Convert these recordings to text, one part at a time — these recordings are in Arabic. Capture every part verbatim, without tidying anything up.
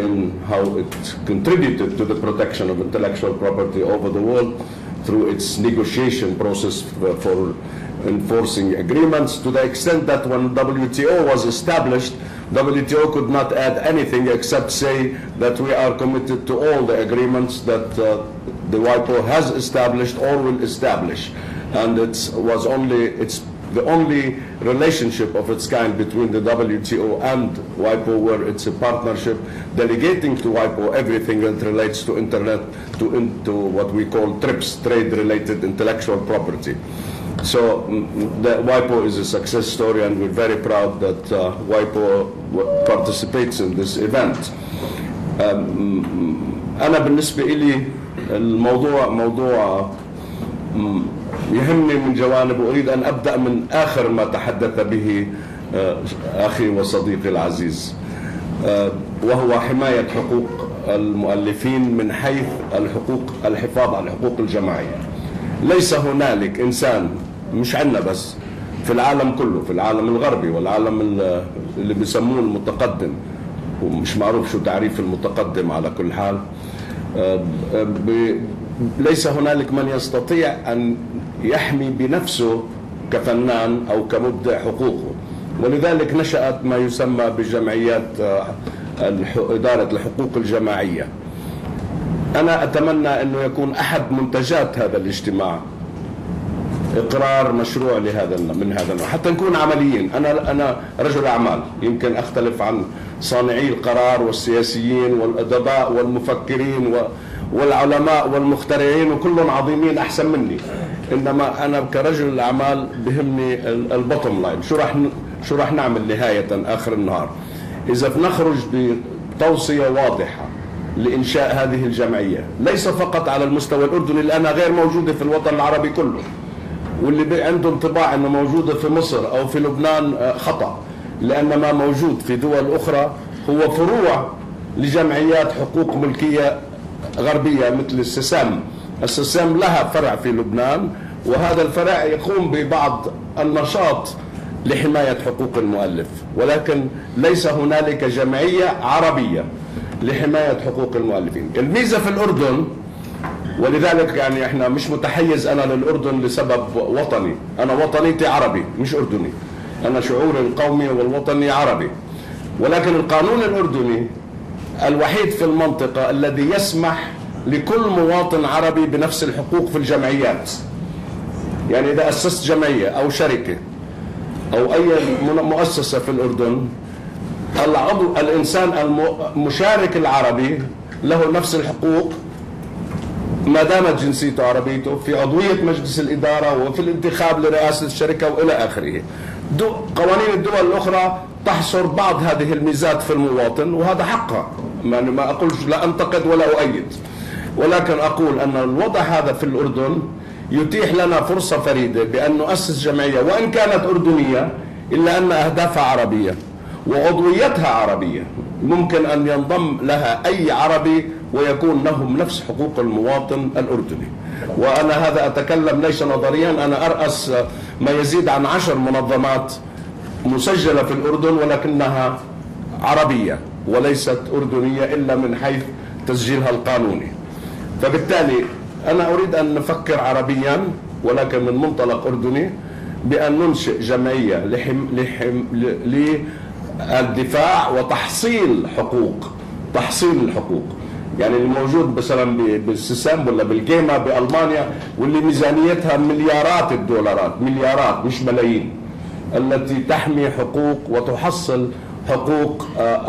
in how it contributed to the protection of intellectual property over the world through its negotiation process for enforcing agreements, to the extent that when W T O was established, W T O could not add anything except say that we are committed to all the agreements that uh, the WIPO has established or will establish. And it was only, it's the only relationship of its kind between the W T O and WIPO, where it's a partnership delegating to WIPO everything that relates to internet, to, into what we call TRIPS, trade-related intellectual property. So the WIPO is a success story, and we're very proud that uh, WIPO participates in this event. أنا بالنسبة إلي الموضوع موضوع يهمني من جوانب، وأريد أن أبدأ من آخر ما تحدث به أخي وصديقي العزيز، وهو حماية حقوق المؤلفين من حيث الحقوق، الحفاظ على الحقوق الجماعية. ليس هنالك إنسان، مش عندنا بس، في العالم كله، في العالم الغربي والعالم اللي بيسموه المتقدم، ومش معروف شو تعريف المتقدم على كل حال، ليس هنالك من يستطيع أن يحمي بنفسه كفنان أو كمبدع حقوقه، ولذلك نشأت ما يسمى بجمعيات إدارة الحقوق الجماعية. أنا أتمنى أنه يكون أحد منتجات هذا الاجتماع إقرار مشروع لهذا من هذا النوع، حتى نكون عمليين. أنا أنا رجل أعمال، يمكن أختلف عن صانعي القرار والسياسيين والأدباء والمفكرين والعلماء والمخترعين، وكلهم عظيمين أحسن مني، إنما أنا كرجل الأعمال بهمني البوتوم لاين، شو راح شو راح نعمل نهاية آخر النهار. إذا بنخرج بتوصية واضحة لإنشاء هذه الجمعية، ليس فقط على المستوى الأردني لأنها غير موجودة في الوطن العربي كله، واللي عنده انطباع أنه موجودة في مصر أو في لبنان خطأ، لأن ما موجود في دول أخرى هو فروع لجمعيات حقوق ملكية غربية مثل السسام. السسام لها فرع في لبنان، وهذا الفرع يقوم ببعض النشاط لحماية حقوق المؤلف، ولكن ليس هنالك جمعية عربية لحماية حقوق المؤلفين. الميزة في الأردن، ولذلك يعني احنا مش متحيز أنا للأردن لسبب وطني، أنا وطنيتي عربي مش أردني، أنا شعوري القومي والوطني عربي، ولكن القانون الأردني الوحيد في المنطقة الذي يسمح لكل مواطن عربي بنفس الحقوق في الجمعيات. يعني إذا أسست جمعية أو شركة أو أي مؤسسة في الأردن، العضو الإنسان المشارك العربي له نفس الحقوق ما دامت جنسيته عربيته في عضوية مجلس الإدارة وفي الانتخاب لرئاسة الشركة وإلى آخره. قوانين الدول الأخرى تحصر بعض هذه الميزات في المواطن، وهذا حقها، يعني ما أقولش لا أنتقد ولا أؤيد، ولكن أقول أن الوضع هذا في الأردن يتيح لنا فرصة فريدة بأن نؤسس جمعية وإن كانت أردنية إلا أن أهدافها عربية وعضويتها عربية، ممكن أن ينضم لها أي عربي ويكون لهم نفس حقوق المواطن الأردني. وأنا هذا أتكلم ليس نظريا، أنا أرأس ما يزيد عن عشر منظمات مسجلة في الأردن ولكنها عربية وليست أردنية إلا من حيث تسجيلها القانوني. فبالتالي أنا أريد أن نفكر عربيا ولكن من منطلق أردني، بأن ننشئ جمعية لحم لحم للدفاع وتحصيل حقوق، تحصيل الحقوق. يعني الموجود مثلا بالسسام ولا بالجيما بألمانيا، واللي ميزانيتها مليارات الدولارات، مليارات مش ملايين، التي تحمي حقوق وتحصل حقوق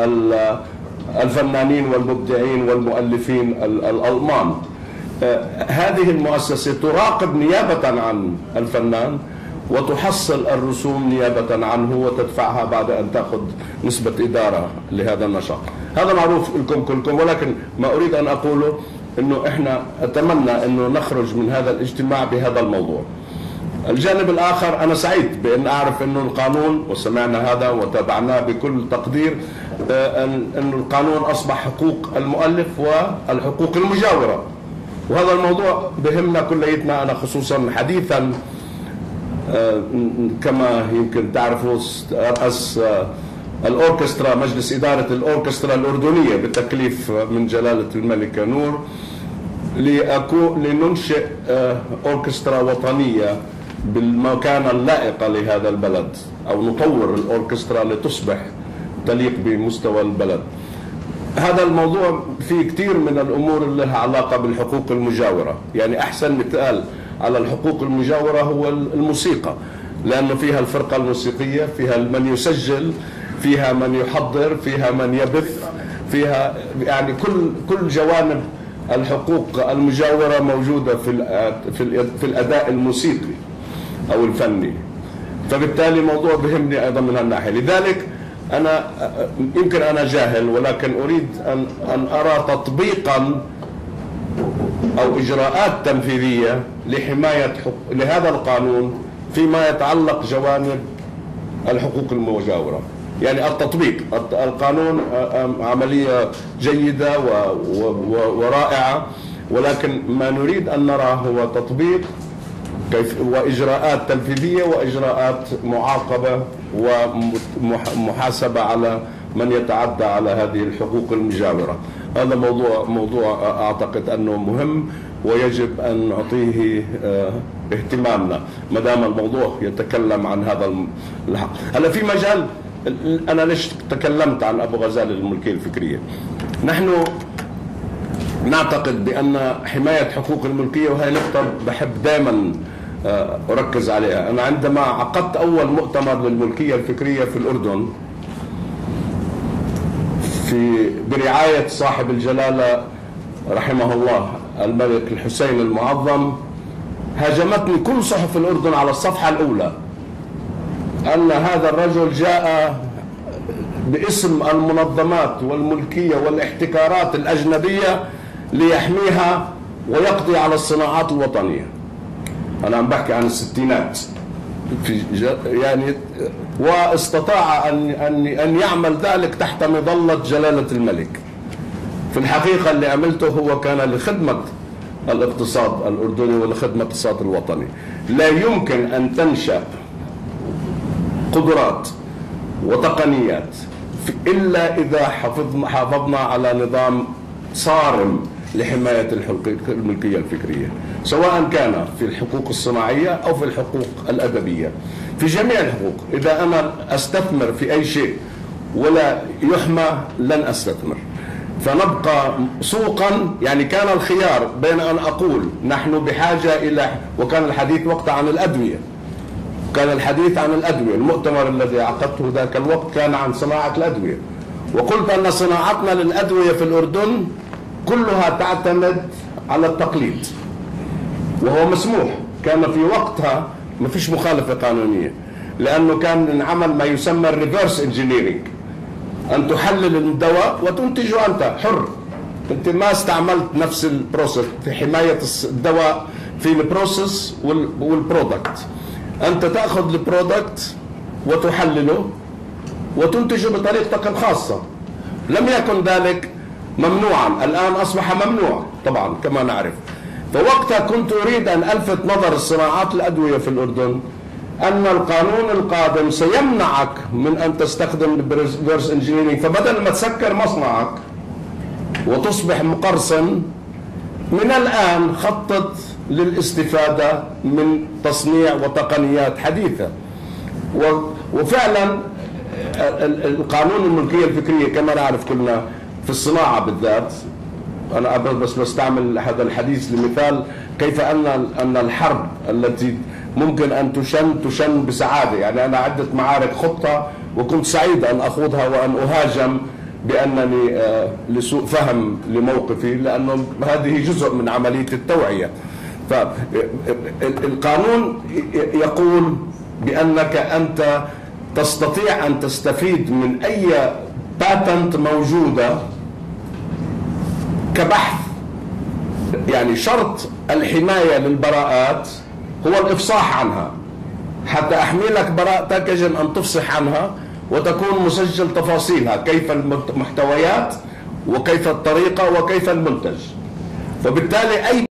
الفنانين والمبدعين والمؤلفين الألمان. هذه المؤسسة تراقب نيابة عن الفنان وتحصل الرسوم نيابة عنه وتدفعها بعد أن تأخذ نسبة إدارة لهذا النشاط. هذا معروف لكم كلكم، ولكن ما أريد أن أقوله أنه إحنا أتمنى أنه نخرج من هذا الاجتماع بهذا الموضوع. الجانب الآخر، أنا سعيد بأن أعرف أنه القانون، وسمعنا هذا وتابعناه بكل تقدير، أن القانون أصبح حقوق المؤلف والحقوق المجاورة، وهذا الموضوع بهمنا كليتنا. أنا خصوصا حديثا كما يمكن تعرفوا رأس الأوركسترا، مجلس إدارة الأوركسترا الأردنية بتكليف من جلالة الملكة نور لننشئ أوركسترا وطنية بالمكانة اللائقة لهذا البلد، أو نطور الأوركسترا لتصبح تليق بمستوى البلد. هذا الموضوع فيه كثير من الأمور اللي لها علاقة بالحقوق المجاورة. يعني أحسن مثال على الحقوق المجاورة هو الموسيقى، لأنه فيها الفرقة الموسيقية، فيها من يسجل، فيها من يحضر، فيها من يبث، فيها يعني كل كل جوانب الحقوق المجاورة موجودة في في في الأداء الموسيقي أو الفني. فبالتالي موضوع بهمني أيضا من هالناحية. لذلك أنا يمكن أنا جاهل، ولكن أريد أن أن أرى تطبيقا أو إجراءات تنفيذية لحماية لهذا القانون فيما يتعلق جوانب الحقوق المجاورة. يعني التطبيق، القانون عملية جيدة ورائعة، ولكن ما نريد أن نراه هو تطبيق كيف وإجراءات تنفيذية وإجراءات معاقبة ومحاسبة على من يتعدى على هذه الحقوق المجاورة. هذا موضوع موضوع أعتقد أنه مهم ويجب أن نعطيه اهتمامنا ما دام الموضوع يتكلم عن هذا الحق. هلا في مجال، أنا ليش تكلمت عن أبو غزالة الملكية الفكرية؟ نحن نعتقد بأن حماية حقوق الملكية، وهي نقطة بحب دائما أركز عليها. أنا عندما عقدت أول مؤتمر للملكية الفكرية في الأردن في برعاية صاحب الجلالة رحمه الله الملك الحسين المعظم، هاجمتني كل صحف الأردن على الصفحة الأولى أن هذا الرجل جاء باسم المنظمات والملكية والاحتكارات الأجنبية ليحميها ويقضي على الصناعات الوطنية. أنا عم بحكي عن الستينات في يعني، واستطاع أن أن أن يعمل ذلك تحت مظلة جلالة الملك. في الحقيقة اللي عملته هو كان لخدمة الاقتصاد الأردني ولخدمة الاقتصاد الوطني. لا يمكن أن تنشأ قدرات وتقنيات إلا إذا حافظنا حافظنا على نظام صارم لحماية الملكية الفكرية، سواء كان في الحقوق الصناعية أو في الحقوق الأدبية، في جميع الحقوق. إذا أنا أستثمر في أي شيء ولا يحمى لن أستثمر، فنبقى سوقا. يعني كان الخيار بين أن أقول نحن بحاجة إلى، وكان الحديث وقتها عن الأدوية، كان الحديث عن الأدوية، المؤتمر الذي عقدته ذاك الوقت كان عن صناعة الأدوية، وقلت أن صناعتنا للأدوية في الأردن كلها تعتمد على التقليد، وهو مسموح. كان في وقتها ما فيش مخالفة قانونية، لأنه كان انعمل ما يسمى الريفرس انجينيرينج، أن تحلل الدواء وتنتجه أنت حر. أنت ما استعملت نفس البروسيس في حماية الدواء في البروسيس والبرودكت. أنت تأخذ البرودكت وتحلله وتنتجه بطريقتك الخاصة. لم يكن ذلك ممنوعا، الآن أصبح ممنوع طبعا كما نعرف. فوقتها كنت أريد أن ألفت نظر الصناعات الأدوية في الأردن أن القانون القادم سيمنعك من أن تستخدم الريفرس انجينيرينج، فبدل ما تسكر مصنعك وتصبح مقرصن، من الآن خطط للاستفادة من تصنيع وتقنيات حديثة. وفعلا القانون الملكية الفكرية كما نعرف كلنا في الصناعة بالذات، أنا بس بستعمل هذا الحديث لمثال كيف أن أن الحرب التي ممكن أن تشن تشن بسعادة. يعني أنا عدة معارك خطة وكنت سعيد أن أخوضها وأن أهاجم بأنني لسوء فهم لموقفي، لأنه هذه جزء من عملية التوعية. فالقانون يقول بأنك أنت تستطيع أن تستفيد من أي باتنت موجودة كبحث. يعني شرط الحماية للبراءات هو الإفصاح عنها. حتى أحمي لك براءتك يجب أن تفصح عنها وتكون مسجل تفاصيلها، كيف المحتويات وكيف الطريقة وكيف المنتج. فبالتالي أي